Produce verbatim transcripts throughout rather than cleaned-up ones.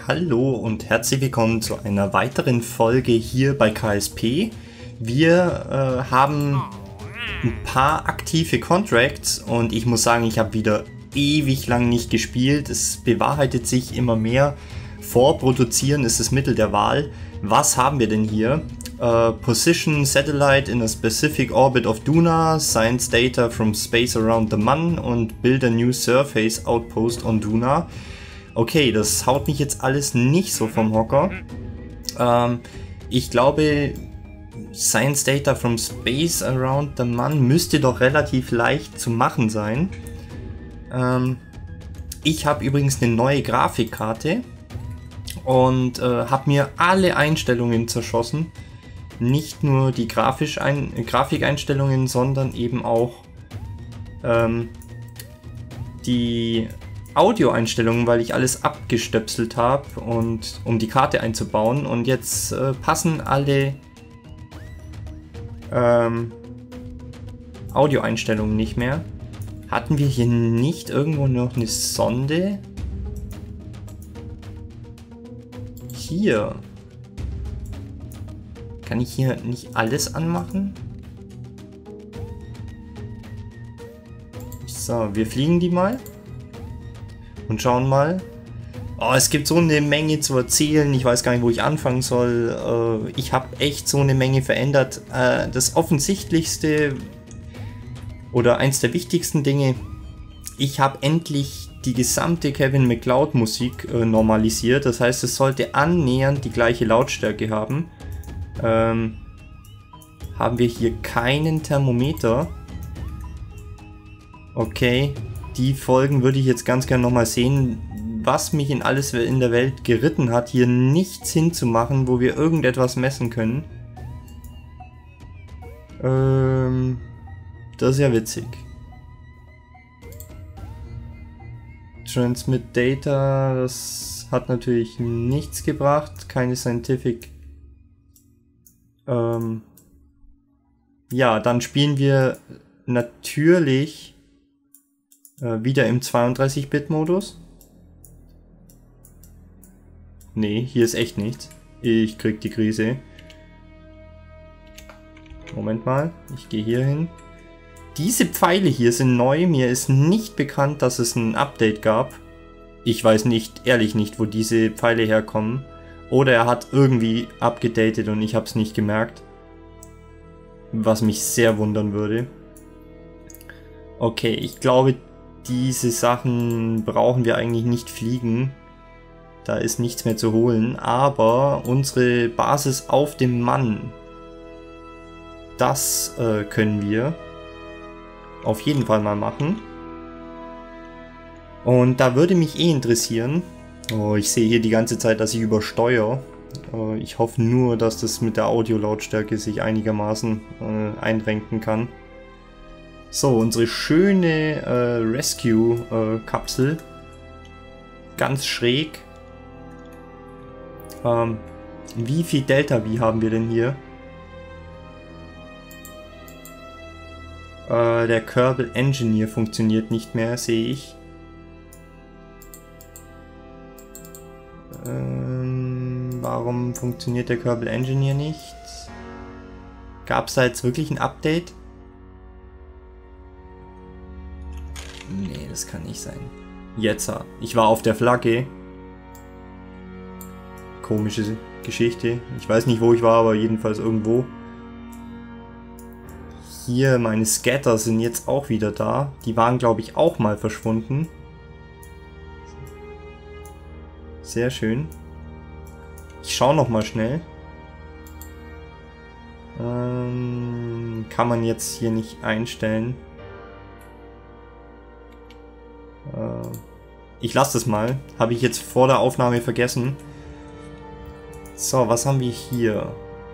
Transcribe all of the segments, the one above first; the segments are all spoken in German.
Hallo und herzlich willkommen zu einer weiteren Folge hier bei K S P. Wir äh, haben ein paar aktive Contracts und ich muss sagen, ich habe wieder ewig lang nicht gespielt. Es bewahrheitet sich immer mehr. Vorproduzieren ist das Mittel der Wahl. Was haben wir denn hier? Uh, position satellite in a specific orbit of Duna, science data from space around the Mun und build a new surface outpost on Duna. Okay, das haut mich jetzt alles nicht so vom Hocker. Ähm, ich glaube, science data from space around the Mun müsste doch relativ leicht zu machen sein. Ähm, ich habe übrigens eine neue Grafikkarte und äh, habe mir alle Einstellungen zerschossen. Nicht nur die grafisch ein, Grafikeinstellungen, sondern eben auch ähm, die Audioeinstellungen, weil ich alles abgestöpselt habe, und um die Karte einzubauen. Und jetzt äh, passen alle ähm, Audioeinstellungen nicht mehr. Hatten wir hier nicht irgendwo noch eine Sonde? Hier. Kann ich hier nicht alles anmachen? So, wir fliegen die mal. Und schauen mal. Oh, es gibt so eine Menge zu erzählen. Ich weiß gar nicht, wo ich anfangen soll. Äh, ich habe echt so eine Menge verändert. Äh, das Offensichtlichste oder eins der wichtigsten Dinge: Ich habe endlich die gesamte Kevin MacLeod Musik äh, normalisiert. Das heißt, es sollte annähernd die gleiche Lautstärke haben. Ähm, haben wir hier keinen Thermometer. Okay, die Folgen würde ich jetzt ganz gerne nochmal sehen, was mich in alles in der Welt geritten hat, hier nichts hinzumachen, wo wir irgendetwas messen können. Ähm, das ist ja witzig. Transmit Data, das hat natürlich nichts gebracht, keine Scientific. Ähm, ja, dann spielen wir natürlich äh, wieder im zweiunddreißig Bit Modus. Nee, hier ist echt nichts. Ich krieg die Krise. Moment mal, ich gehe hier hin. Diese Pfeile hier sind neu. Mir ist nicht bekannt, dass es ein Update gab. Ich weiß nicht, ehrlich nicht, wo diese Pfeile herkommen. Oder er hat irgendwie abgedatet und ich habe es nicht gemerkt. Was mich sehr wundern würde. Okay, ich glaube, diese Sachen brauchen wir eigentlich nicht fliegen. Da ist nichts mehr zu holen. Aber unsere Basis auf dem Mann, das äh, können wir auf jeden Fall mal machen. Und da würde mich eh interessieren. Oh, ich sehe hier die ganze Zeit, dass ich übersteuere. Äh, ich hoffe nur, dass das mit der Audiolautstärke sich einigermaßen äh, einrenken kann. So, unsere schöne äh, Rescue-Kapsel. Äh, Ganz schräg. Ähm, wie viel Delta-V haben wir denn hier? Äh, der Kerbal Engineer funktioniert nicht mehr, sehe ich. Ähm, warum funktioniert der Kerbal Engineer nicht? Gab es da jetzt wirklich ein Update? Nee, das kann nicht sein. Jetzt, ich war auf der Flagge. Komische Geschichte. Ich weiß nicht, wo ich war, aber jedenfalls irgendwo. Hier, meine Scatter sind jetzt auch wieder da. Die waren, glaube ich, auch mal verschwunden. Sehr schön. Ich schaue noch mal schnell. Ähm, kann man jetzt hier nicht einstellen. Äh, ich lasse das mal. Habe ich jetzt vor der Aufnahme vergessen. So, was haben wir hier?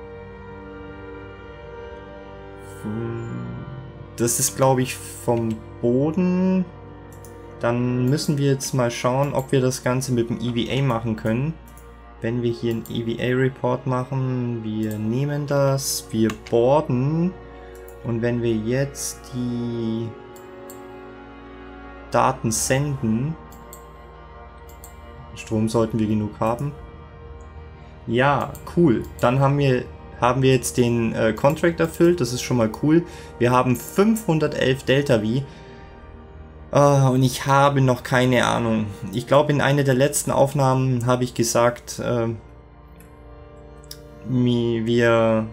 Das ist, glaube ich, vom Boden. Dann müssen wir jetzt mal schauen, ob wir das Ganze mit dem E V A machen können. Wenn wir hier einen E V A-Report machen, wir nehmen das, wir boarden. Und wenn wir jetzt die Daten senden, Strom sollten wir genug haben. Ja, cool. Dann haben wir, haben wir jetzt den äh, Contract erfüllt. Das ist schon mal cool. Wir haben fünfhundertelf Delta V. Uh, und ich habe noch keine Ahnung. Ich glaube, in einer der letzten Aufnahmen habe ich gesagt, äh, wir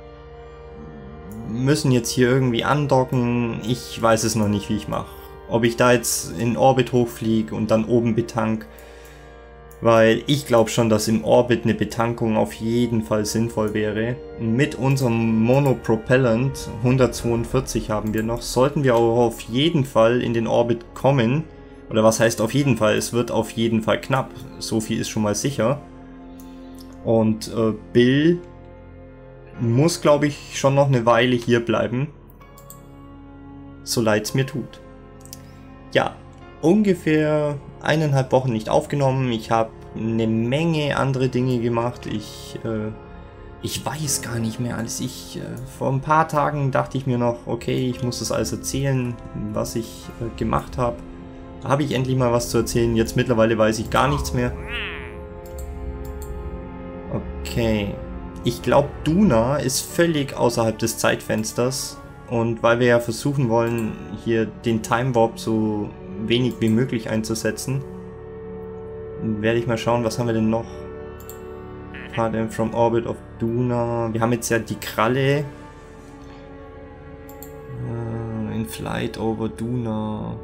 müssen jetzt hier irgendwie andocken. Ich weiß es noch nicht, wie ich mache. Ob ich da jetzt in Orbit hochfliege und dann oben betank. Weil ich glaube schon, dass im Orbit eine Betankung auf jeden Fall sinnvoll wäre. Mit unserem Monopropellant, hundertzweiundvierzig haben wir noch, sollten wir auch auf jeden Fall in den Orbit kommen. Oder was heißt auf jeden Fall? Es wird auf jeden Fall knapp. So viel ist schon mal sicher. Und äh, Bill muss, glaube ich, schon noch eine Weile hier bleiben. So leid es mir tut. Ja, ungefähr eineinhalb Wochen nicht aufgenommen. Ich habe eine Menge andere Dinge gemacht. Ich, äh, ich weiß gar nicht mehr alles. Ich, äh, vor ein paar Tagen dachte ich mir noch, okay, ich muss das alles erzählen, was ich äh, gemacht habe. Da habe ich endlich mal was zu erzählen. Jetzt mittlerweile weiß ich gar nichts mehr. Okay. Ich glaube, Duna ist völlig außerhalb des Zeitfensters. Und weil wir ja versuchen wollen, hier den Time Warp so wenig wie möglich einzusetzen, werde ich mal schauen, was haben wir denn noch? Pardon from Orbit of Duna. Wir haben jetzt ja die Kralle. Uh, in Flight over Duna.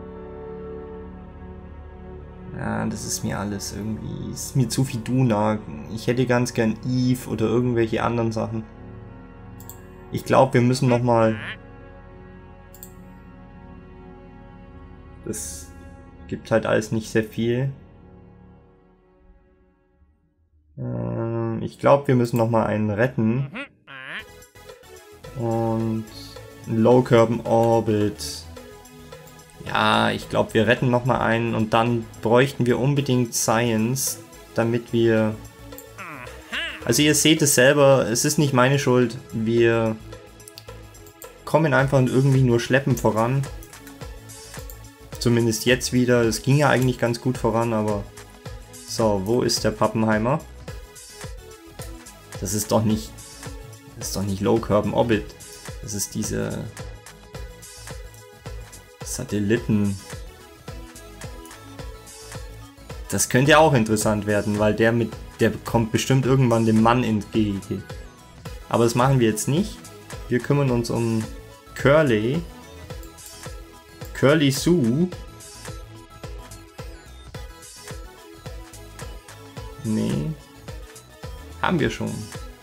Ja, das ist mir alles irgendwie. Ist mir zu viel Duna. Ich hätte ganz gern Eve oder irgendwelche anderen Sachen. Ich glaube, wir müssen nochmal. Das gibt halt alles nicht sehr viel. Ähm, ich glaube, wir müssen nochmal einen retten. Und Low Carbon Orbit. Ja, ich glaube, wir retten nochmal einen und dann bräuchten wir unbedingt Science, damit wir... Also ihr seht es selber, es ist nicht meine Schuld. Wir kommen einfach irgendwie nur schleppend voran. Zumindest jetzt wieder. Es ging ja eigentlich ganz gut voran, aber... So, wo ist der Pappenheimer? Das ist doch nicht... Das ist doch nicht Low Carbon Orbit. Das ist diese... Satelliten. Das könnte ja auch interessant werden, weil der mit... Der kommt bestimmt irgendwann dem Mann entgegen. Aber das machen wir jetzt nicht. Wir kümmern uns um Curly. Curly Sue. Nee. Haben wir schon.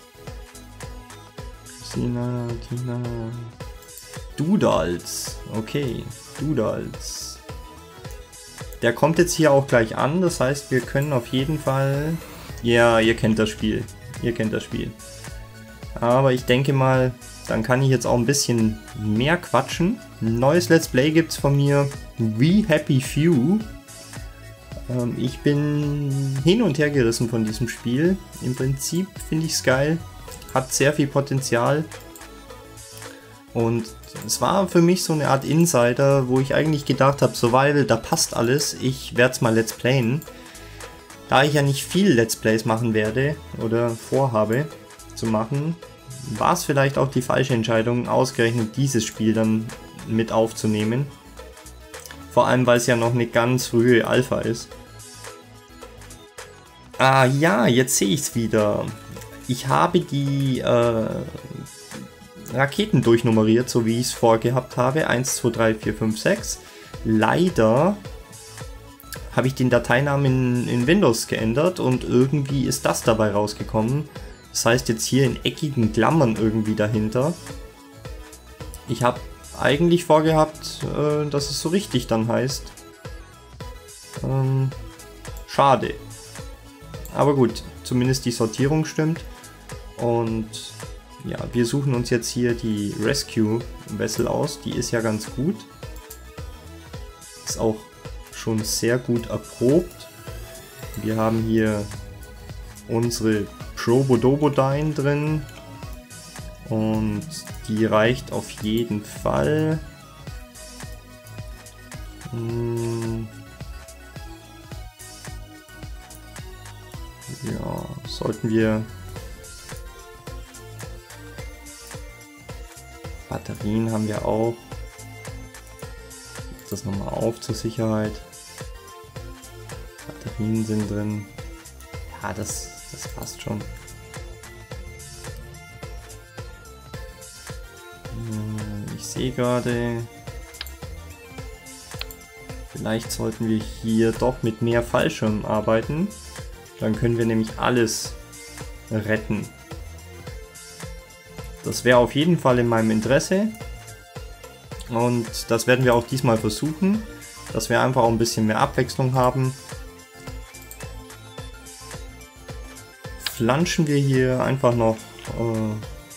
Christina, Tina. Doodles. Okay. Doodles. Der kommt jetzt hier auch gleich an. Das heißt, wir können auf jeden Fall... Ja, ihr kennt das Spiel. Ihr kennt das Spiel. Aber ich denke mal, dann kann ich jetzt auch ein bisschen mehr quatschen. Ein neues Let's Play gibt's von mir. We Happy Few. Ähm, ich bin hin und her gerissen von diesem Spiel. Im Prinzip finde ich es geil. Hat sehr viel Potenzial. Und es war für mich so eine Art Insider, wo ich eigentlich gedacht habe, Survival, da passt alles. Ich werde es mal Let's Playen. Da ich ja nicht viel Let's Plays machen werde oder vorhabe zu machen, war es vielleicht auch die falsche Entscheidung, ausgerechnet dieses Spiel dann mit aufzunehmen. Vor allem, weil es ja noch eine ganz frühe Alpha ist. Ah ja, jetzt sehe ich es wieder. Ich habe die äh, Raketen durchnummeriert, so wie ich es vorgehabt habe. eins, zwei, drei, vier, fünf, sechs. Leider habe ich den Dateinamen in, in Windows geändert und irgendwie ist das dabei rausgekommen. Das heißt jetzt hier in eckigen Klammern irgendwie dahinter. Ich habe eigentlich vorgehabt, äh, dass es so richtig dann heißt. Ähm, schade. Aber gut, zumindest die Sortierung stimmt. Und ja, wir suchen uns jetzt hier die Rescue Vessel aus. Die ist ja ganz gut. Ist auch schon sehr gut erprobt. Wir haben hier unsere Probodobodyne drin und die reicht auf jeden Fall. Hm. Ja, sollten wir... Batterien haben wir auch. Das nochmal auf zur Sicherheit. Batterien sind drin. Ja, das, das passt schon. Ich sehe gerade, vielleicht sollten wir hier doch mit mehr Fallschirmen arbeiten. Dann können wir nämlich alles retten. Das wäre auf jeden Fall in meinem Interesse. Und das werden wir auch diesmal versuchen, dass wir einfach auch ein bisschen mehr Abwechslung haben. Flanschen wir hier einfach noch äh,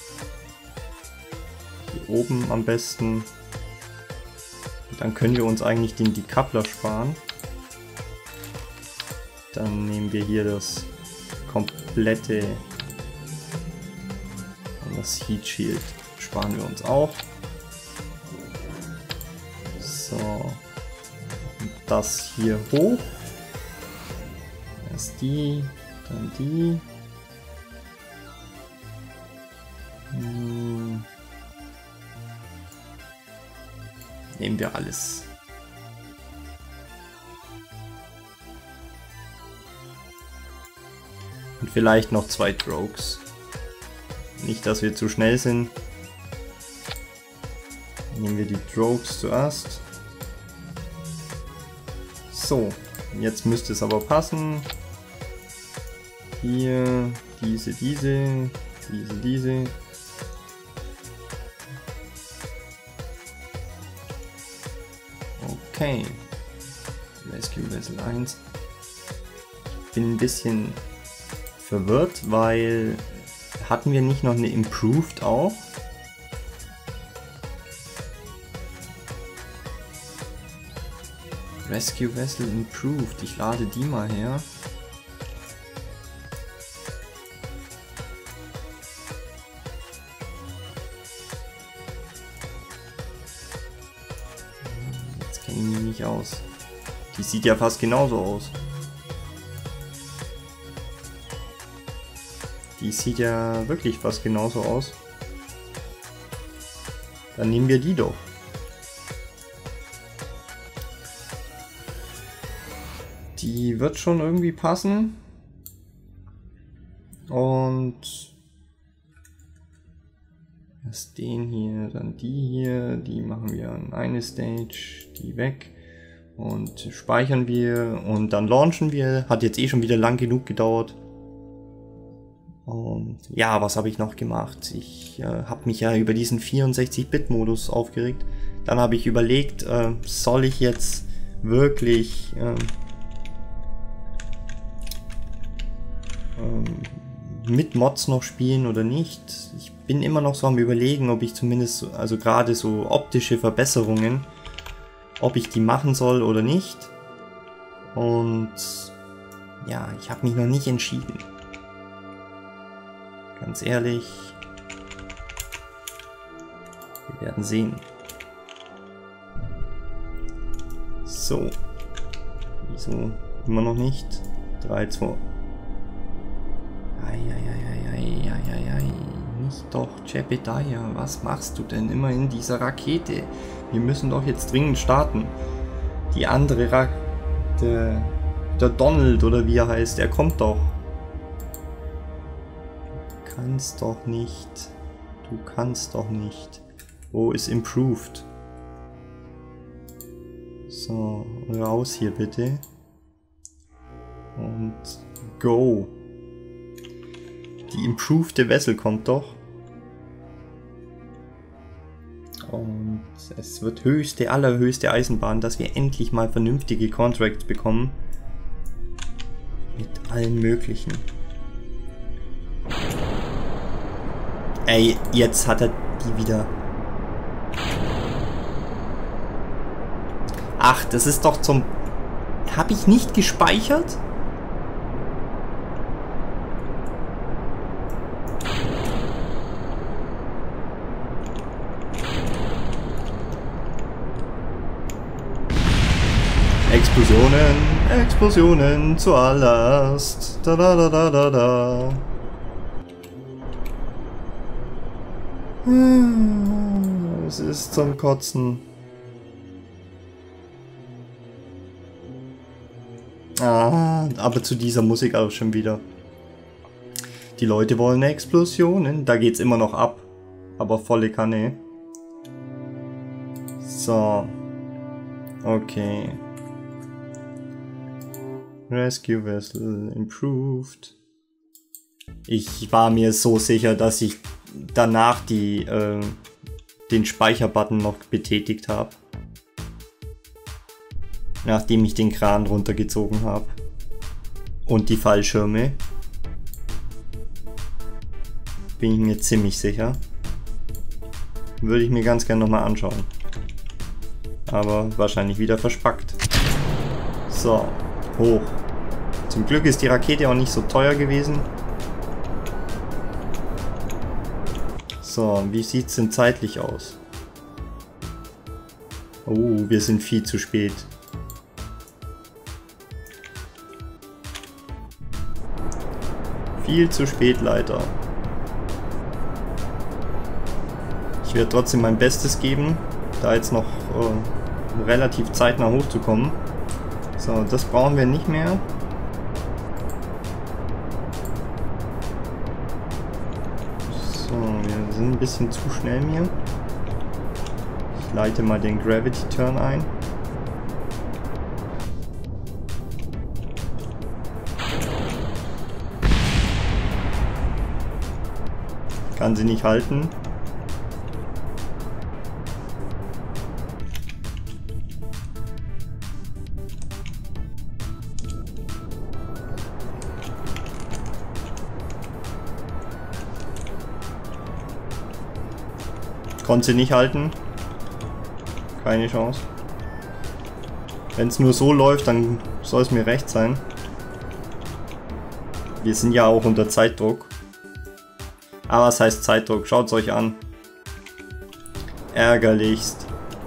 hier oben am besten. Dann können wir uns eigentlich den Decoupler sparen. Dann nehmen wir hier das komplette und das Heat Shield sparen wir uns auch. So, und das hier hoch. Erst die, dann die. Hm. Nehmen wir alles. Und vielleicht noch zwei Drogues. Nicht, dass wir zu schnell sind. Nehmen wir die Drogues zuerst. So, jetzt müsste es aber passen. Hier, diese, diese, diese, diese. Okay. Rescue Vessel eins. Ich bin ein bisschen verwirrt, weil hatten wir nicht noch eine Improved auch? Rescue Vessel Improved. Ich lade die mal her. Jetzt kenne ich mich nicht aus. Die sieht ja fast genauso aus. Die sieht ja wirklich fast genauso aus. Dann nehmen wir die doch. Die wird schon irgendwie passen. Und erst den hier, dann die hier. Die machen wir an eine Stage, die weg. Und speichern wir und dann launchen wir. Hat jetzt eh schon wieder lang genug gedauert. Und ja, was habe ich noch gemacht? Ich äh, habe mich ja über diesen vierundsechzig Bit Modus aufgeregt. Dann habe ich überlegt, äh, soll ich jetzt wirklich äh, äh, mit Mods noch spielen oder nicht? Ich bin immer noch so am Überlegen, ob ich zumindest, so, also gerade so optische Verbesserungen, ob ich die machen soll oder nicht. Und ja, ich habe mich noch nicht entschieden. Ganz ehrlich, wir werden sehen. So, wieso immer noch nicht? drei, zwei. Eieieiei, nicht doch, Jebediah, was machst du denn immer in dieser Rakete? Wir müssen doch jetzt dringend starten. Die andere Rakete, der, der Donald oder wie er heißt, der kommt doch. Du kannst doch nicht. Du kannst doch nicht. Wo ist Improved? So, raus hier bitte. Und go. Die improved Vessel kommt doch. Und es wird höchste, allerhöchste Eisenbahn, dass wir endlich mal vernünftige Contracts bekommen. Mit allen möglichen. Ey, jetzt hat er die wieder. Ach, das ist doch zum... Hab ich nicht gespeichert? Explosionen, Explosionen zuallererst. Da da da da da da. Es ist zum Kotzen. Ah, aber zu dieser Musik auch schon wieder. Die Leute wollen Explosionen. Da geht's immer noch ab. Aber volle Kanne. So. Okay. Rescue Vessel improved. Ich war mir so sicher, dass ich danach die, äh, den Speicherbutton noch betätigt habe. Nachdem ich den Kran runtergezogen habe. Und die Fallschirme. Bin ich mir ziemlich sicher. Würde ich mir ganz gerne nochmal anschauen. Aber wahrscheinlich wieder verspackt. So, hoch. Zum Glück ist die Rakete auch nicht so teuer gewesen. So, wie sieht es denn zeitlich aus? Oh, wir sind viel zu spät. Viel zu spät leider. Ich werde trotzdem mein Bestes geben, da jetzt noch äh, relativ zeitnah hochzukommen. So, das brauchen wir nicht mehr. So, wir sind ein bisschen zu schnell mir. Ich leite mal den Gravity Turn ein. Kann sie nicht halten. Konnte sie nicht halten. Keine Chance. Wenn es nur so läuft, dann soll es mir recht sein. Wir sind ja auch unter Zeitdruck. Aber was heißt Zeitdruck? Schaut es euch an. Ärgerlichst.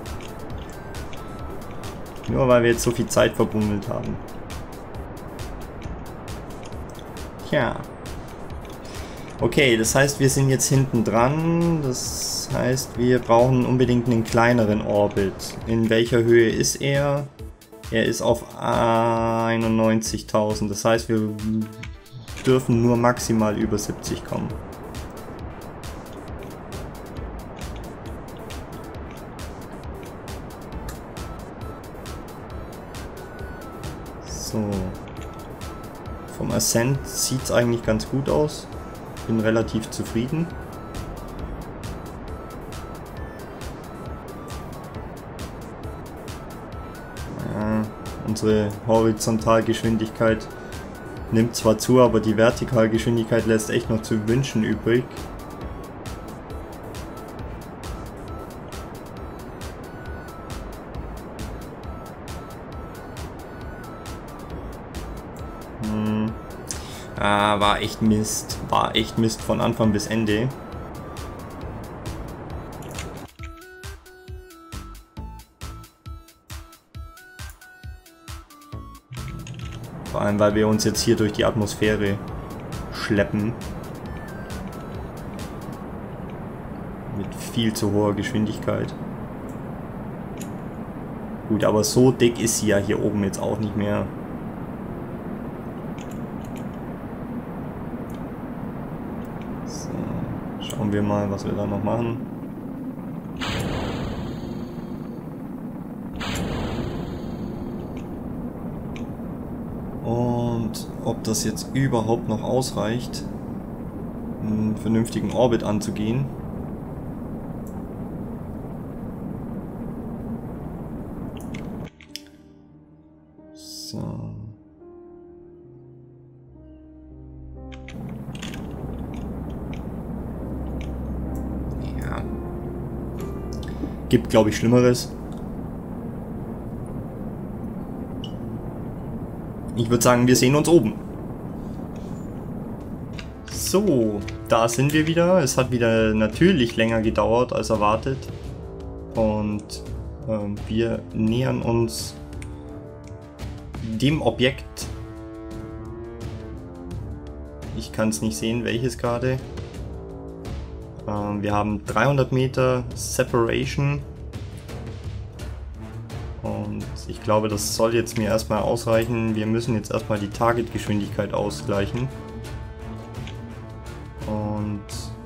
Nur weil wir jetzt so viel Zeit verbummelt haben. Tja. Okay, das heißt, wir sind jetzt hinten dran. Das heißt, wir brauchen unbedingt einen kleineren Orbit. In welcher Höhe ist er? Er ist auf einundneunzigtausend. Das heißt, wir dürfen nur maximal über siebzig kommen. So. Vom Ascent sieht es eigentlich ganz gut aus. Bin relativ zufrieden. Ja, unsere Horizontalgeschwindigkeit nimmt zwar zu, aber die Vertikalgeschwindigkeit lässt echt noch zu wünschen übrig. Hm. Ah, war echt Mist. War echt Mist von Anfang bis Ende. Vor allem, weil wir uns jetzt hier durch die Atmosphäre schleppen. Mit viel zu hoher Geschwindigkeit. Gut, aber so dick ist sie ja hier oben jetzt auch nicht mehr. So, schauen wir mal, was wir da noch machen. Und ob das jetzt überhaupt noch ausreicht, einen vernünftigen Orbit anzugehen. So. Ja. Gibt, glaube ich, Schlimmeres. Ich würde sagen, wir sehen uns oben. So, da sind wir wieder. Es hat wieder natürlich länger gedauert als erwartet. Und ähm, wir nähern uns dem Objekt. Ich kann es nicht sehen, welches gerade. Ähm, wir haben dreihundert Meter Separation. Und ich glaube, das soll jetzt mir erstmal ausreichen. Wir müssen jetzt erstmal die Targetgeschwindigkeit ausgleichen. Und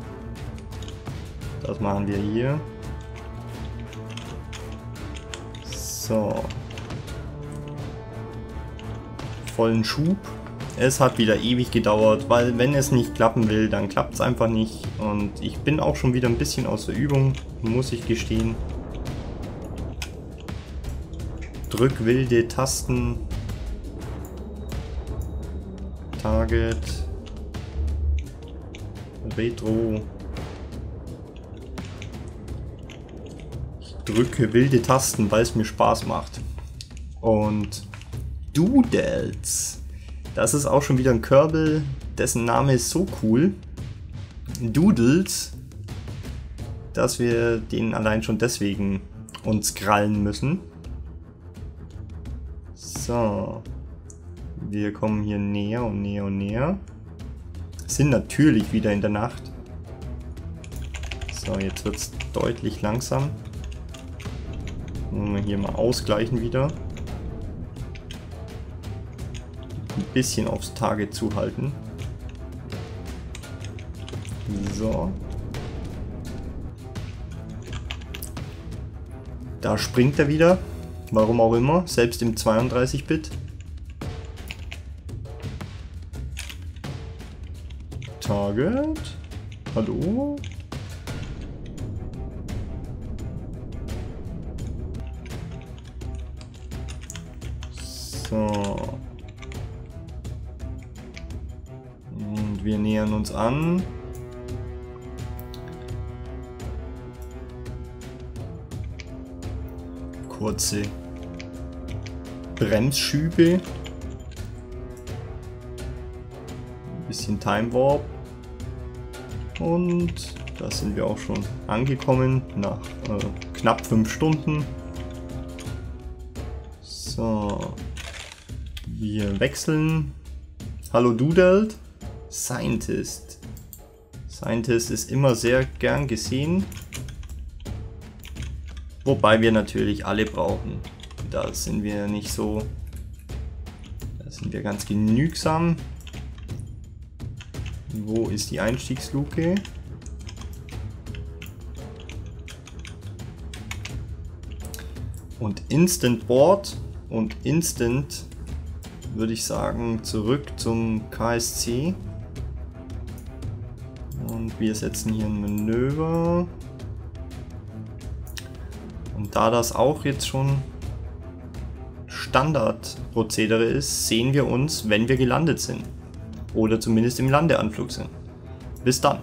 das machen wir hier. So. Vollen Schub. Es hat wieder ewig gedauert, weil wenn es nicht klappen will, dann klappt es einfach nicht. Und ich bin auch schon wieder ein bisschen aus der Übung, muss ich gestehen. Drück wilde Tasten. Target. Retro. Ich drücke wilde Tasten, weil es mir Spaß macht. Und Doodles. Das ist auch schon wieder ein Kerbal, dessen Name ist so cool. Doodles, dass wir den allein schon deswegen uns krallen müssen. So. Wir kommen hier näher und näher und näher. Sind natürlich wieder in der Nacht. So, jetzt wird es deutlich langsam. Wollen wir hier mal ausgleichen wieder. Ein bisschen aufs Target zuhalten. So. Da springt er wieder. Warum auch immer, selbst im zweiunddreißig Bit. Target. Hallo? So. Und wir nähern uns an. Kurze Bremsschübe. Ein bisschen Time Warp. Und da sind wir auch schon angekommen nach äh, knapp fünf Stunden. So. Wir wechseln. Hallo Doodle. Scientist. Scientist ist immer sehr gern gesehen. Wobei wir natürlich alle brauchen. Da sind wir nicht so. Da sind wir ganz genügsam. Wo ist die Einstiegsluke? Und Instant Board und Instant würde ich sagen zurück zum K S C. Und wir setzen hier ein Manöver. Und da das auch jetzt schon Standardprozedere ist, sehen wir uns, wenn wir gelandet sind. Oder zumindest im Landeanflug sind. Bis dann.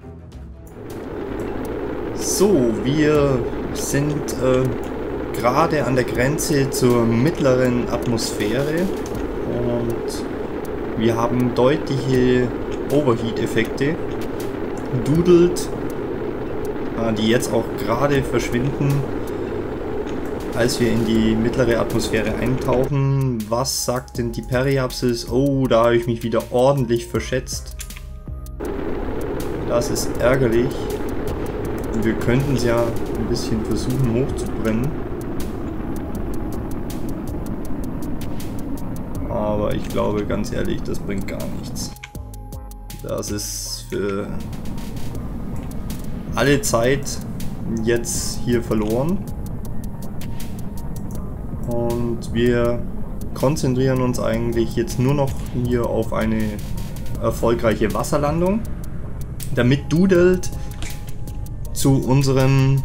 So, wir sind äh, gerade an der Grenze zur mittleren Atmosphäre und wir haben deutliche Overheat-Effekte. Doodled, äh, die jetzt auch gerade verschwinden, als wir in die mittlere Atmosphäre eintauchen. Was sagt denn die Periapsis? Oh, da habe ich mich wieder ordentlich verschätzt. Das ist ärgerlich. Wir könnten es ja ein bisschen versuchen hochzubrennen. Aber ich glaube ganz ehrlich, das bringt gar nichts. Das ist für alle Zeit jetzt hier verloren. Und wir konzentrieren uns eigentlich jetzt nur noch hier auf eine erfolgreiche Wasserlandung, damit Doodle zu unserem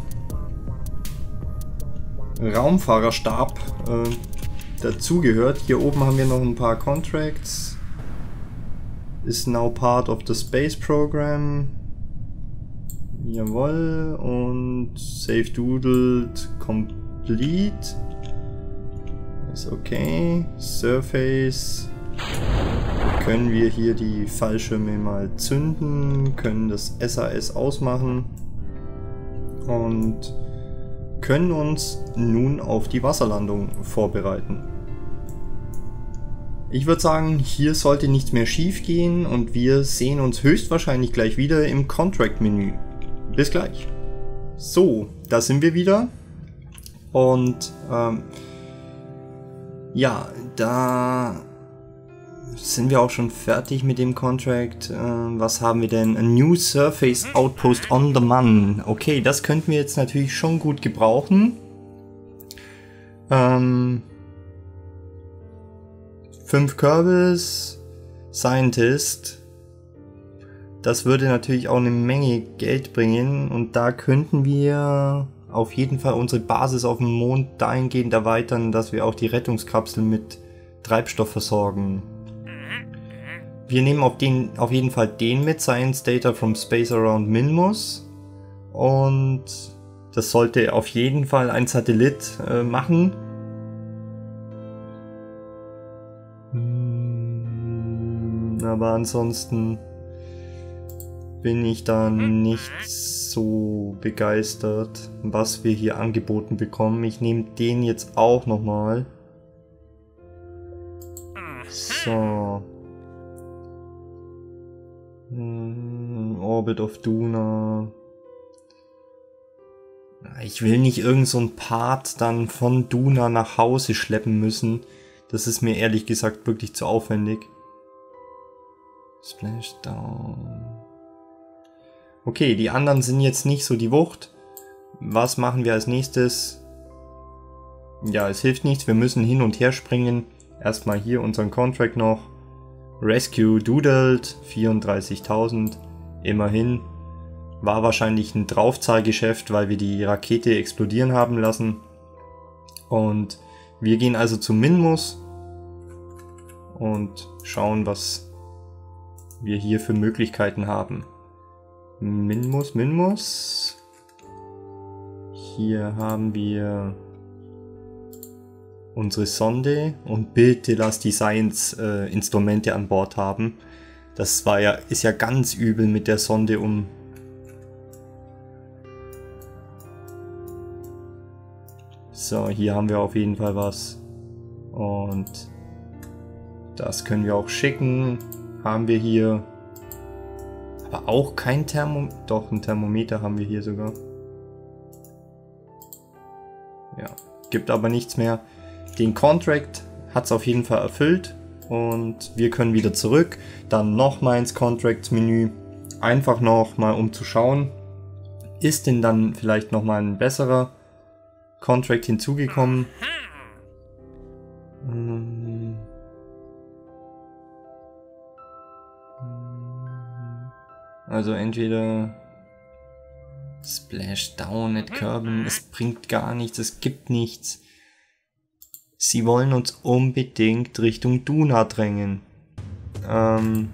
Raumfahrerstab äh, dazugehört. Hier oben haben wir noch ein paar Contracts. Is now part of the space program. Jawohl. Und Save Doodle complete. Ist okay. Surface. Können wir hier die Fallschirme mal zünden, können das S A S ausmachen und können uns nun auf die Wasserlandung vorbereiten. Ich würde sagen, hier sollte nichts mehr schief gehen und wir sehen uns höchstwahrscheinlich gleich wieder im Contract-Menü. Bis gleich. So, da sind wir wieder. Und ähm, ja, da sind wir auch schon fertig mit dem Contract. Äh, was haben wir denn? A new surface outpost on the man. Okay, das könnten wir jetzt natürlich schon gut gebrauchen. Ähm, fünf Kerbals, Scientist. Das würde natürlich auch eine Menge Geld bringen und da könnten wir auf jeden Fall unsere Basis auf dem Mond dahingehend erweitern, dass wir auch die Rettungskapsel mit Treibstoff versorgen. Wir nehmen auf, den, auf jeden Fall den mit, Science Data from Space Around Minmus. Und das sollte auf jeden Fall ein Satellit äh, machen. Hm, aber ansonsten bin ich da nicht so begeistert, was wir hier angeboten bekommen. Ich nehme den jetzt auch nochmal. So. Orbit of Duna. Ich will nicht irgend so ein Part dann von Duna nach Hause schleppen müssen. Das ist mir ehrlich gesagt wirklich zu aufwendig. Splashdown. Okay, die anderen sind jetzt nicht so die Wucht. Was machen wir als nächstes? Ja, es hilft nichts. Wir müssen hin und her springen. Erstmal hier unseren Contract noch. Rescue Doodled, vierunddreißigtausend. Immerhin. War wahrscheinlich ein Draufzahlgeschäft, weil wir die Rakete explodieren haben lassen. Und wir gehen also zu Minmus und schauen, was wir hier für Möglichkeiten haben. Minmus, Minmus. Hier haben wir unsere Sonde und bitte lass die Science-Instrumente äh, an Bord haben. Das war ja, ist ja ganz übel mit der Sonde um. So, hier haben wir auf jeden Fall was. Und das können wir auch schicken. Haben wir hier. Aber auch kein Thermometer. Doch, ein Thermometer haben wir hier sogar. Ja, gibt aber nichts mehr. Den Contract hat es auf jeden Fall erfüllt. Und wir können wieder zurück. Dann nochmal ins Contracts-Menü. Einfach nochmal, um zu schauen. Ist denn dann vielleicht nochmal ein besserer Contract hinzugekommen? Also entweder Splashdown at Kerbin, es bringt gar nichts, es gibt nichts. Sie wollen uns unbedingt Richtung Duna drängen. Ähm,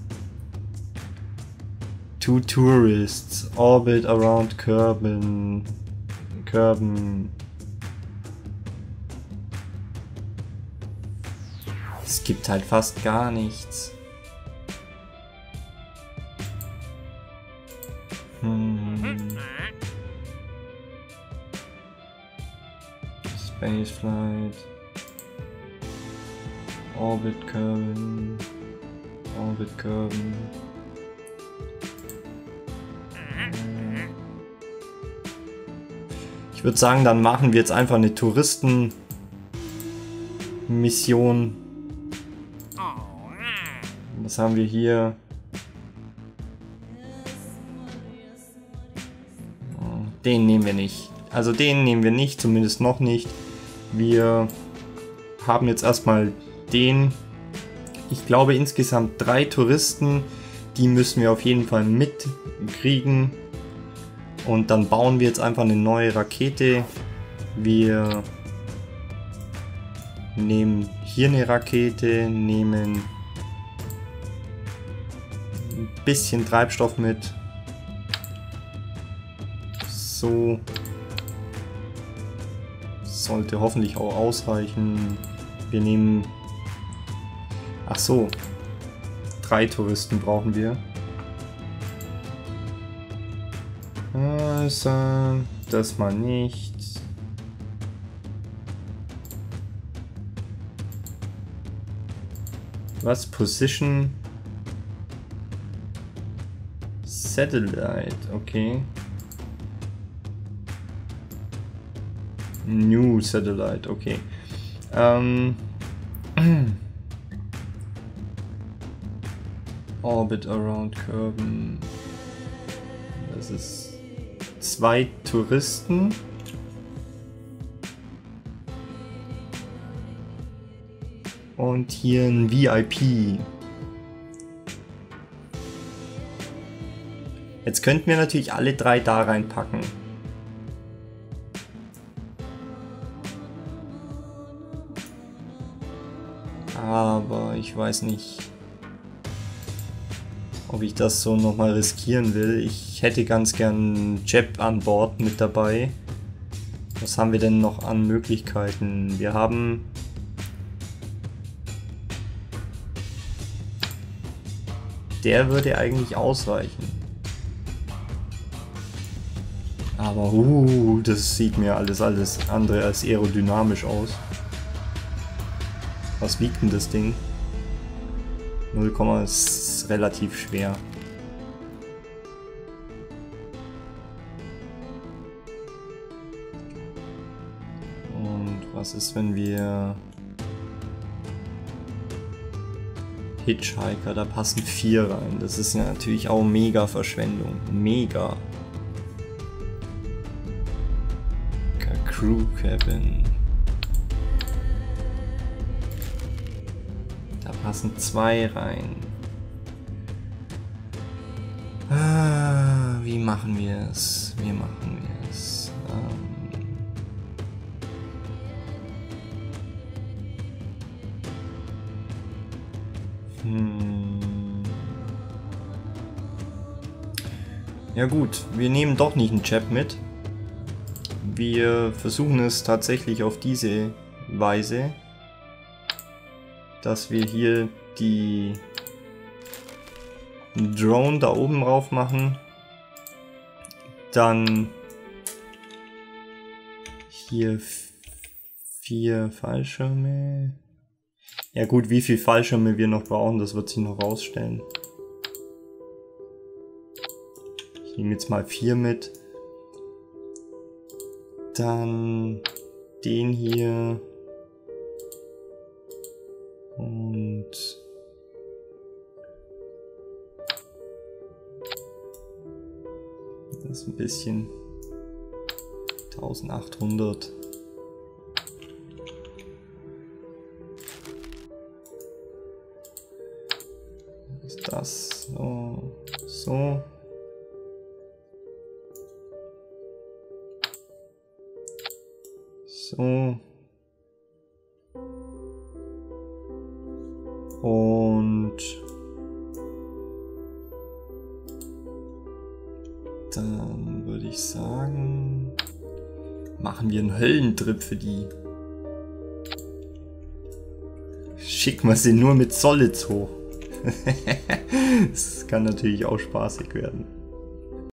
two Tourists, Orbit around Kerbin. Kerbin. Es gibt halt fast gar nichts. Hm. Spaceflight. Orbit Kerbin. Orbit Kerbin. Ich würde sagen, dann machen wir jetzt einfach eine Touristenmission. Was haben wir hier? Den nehmen wir nicht. Also den nehmen wir nicht, zumindest noch nicht. Wir haben jetzt erstmal den. Ich glaube insgesamt drei Touristen. Die müssen wir auf jeden Fall mitkriegen. Und dann bauen wir jetzt einfach eine neue Rakete. Wir nehmen hier eine Rakete, nehmen ein bisschen Treibstoff mit. So. Sollte hoffentlich auch ausreichen. Wir nehmen... Ach so. Drei Touristen brauchen wir. Also, das mal nicht. Was? Position Satellite, okay. New Satellite, okay. Ähm. Orbit around Kerbin. Das ist zwei Touristen. Und hier ein V I P. Jetzt könnten wir natürlich alle drei da reinpacken. Aber ich weiß nicht, ob ich das so nochmal riskieren will. Ich hätte ganz gern Jeb an Bord mit dabei. Was haben wir denn noch an Möglichkeiten? Wir haben der würde eigentlich ausreichen. Aber uh, das sieht mir alles alles andere als aerodynamisch aus. Was wiegt denn das Ding? null, ist relativ schwer. Und was ist, wenn wir Hitchhiker, da passen vier rein. Das ist ja natürlich auch mega Verschwendung. Mega. Crew Cabin. Da passen zwei rein. Ah, wie machen wir es? Wie machen wir es? Ähm hm. Ja gut, wir nehmen doch nicht einen Chap mit. Wir versuchen es tatsächlich auf diese Weise, dass wir hier die Drone da oben drauf machen, dann hier vier Fallschirme. Ja gut, wie viel Fallschirme wir noch brauchen, das wird sich noch rausstellen. Ich nehme jetzt mal vier mit. Dann den hier und das ist ein bisschen eintausendachthundert. Was ist das? So, so. So. Und dann würde ich sagen, machen wir einen Höllentrip für die. Schicken wir sie nur mit Solids hoch. Das kann natürlich auch spaßig werden.